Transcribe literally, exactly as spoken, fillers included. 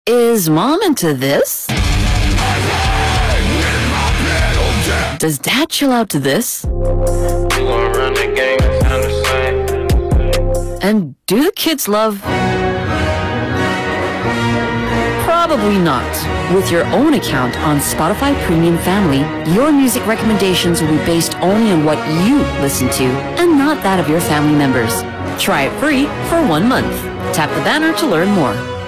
Is Mom into this? Does Dad chill out to this? And do the kids love? Probably not. With your own account on Spotify Premium Family, your music recommendations will be based only on what you listen to and not that of your family members. Try it free for one month. Tap the banner to learn more.